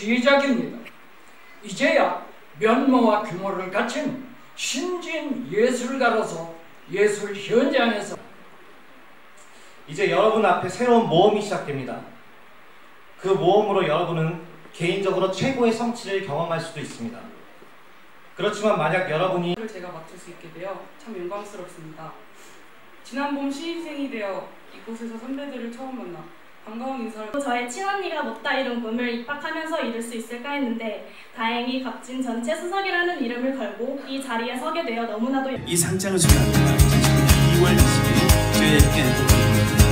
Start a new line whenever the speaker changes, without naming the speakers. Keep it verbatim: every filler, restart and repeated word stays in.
시작입니다. 이제야 면모와 규모를 갖춘 신진 예술가로서 예술 현장에서
이제 여러분 앞에 새로운 모험이 시작됩니다. 그 모험으로 여러분은 개인적으로 최고의 성취를 경험할 수도 있습니다. 그렇지만 만약 여러분이
제가 맡을 수 있게 되어 참 영광스럽습니다. 지난 봄 신입생이 되어 이곳에서 선배들을 처음 만나 반가운 인사를
저의 친언니가 못다 이룬 꿈을 입학하면서 이룰 수 있을까 했는데 다행히 값진 전체 수석이라는 이름을 걸고 이 자리에 서게 되어 너무나도
이 상장을 축하합니다. 이월 이십일 교회